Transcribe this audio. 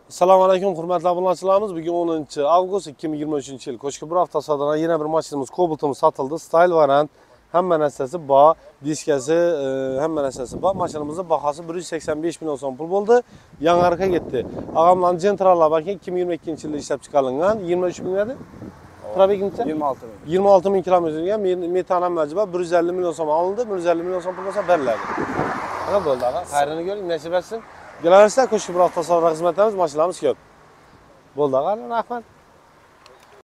Assalomu alaykum, hurmatli obunachilarimiz. Bugun 10-avgust 2023-yil. Qo'shqibir avtosadodan yana bir mashinamiz, Cobalt'imiz sotildi. Style variant, hamma narsasi bor, diskasi, hamma narsasi bor. Mashinamizning bahosi 185 ming so'm pul bo'ldi. Yangarga ketdi. Ag'amlarning Gentrallar balki 2022-yilda ishlab chiqarilgan. 23 ming edi. Probegimcha 26 ming. 26 ming kilometrga metan ammajiba 150 million so'm olindi. 150 million so'm pul bo'lsa beriladi. Mana bo'ldi, aga. Xayrini ko'ring, nasib etsin. Gelaversa Qo'shqibir avtosadoda xizmatlarimiz, mashinamiz ko'p. Bo'ldi, aga. Rahmat.